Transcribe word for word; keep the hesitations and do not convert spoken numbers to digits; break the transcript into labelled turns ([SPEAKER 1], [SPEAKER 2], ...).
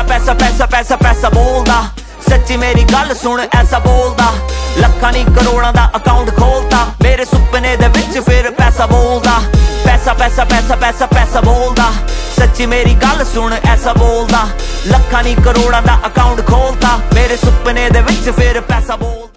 [SPEAKER 1] पैसा पैसा पैसा पैसा बोलदा, सच्ची मेरी गल सुन ऐसा बोलदा। लखां नी करोड़ां दा अकाउंट खोलता, मेरे सुपने दे विच फिर पैसा बोलदा। पैसा पैसा पैसा पैसा पैसा बोलदा, सच्ची मेरी गल सुन ऐसा बोलदा। लखां नी करोड़ां दा अकाउंट खोलता, मेरे सुपने दे विच फिर पैसा बोलदा।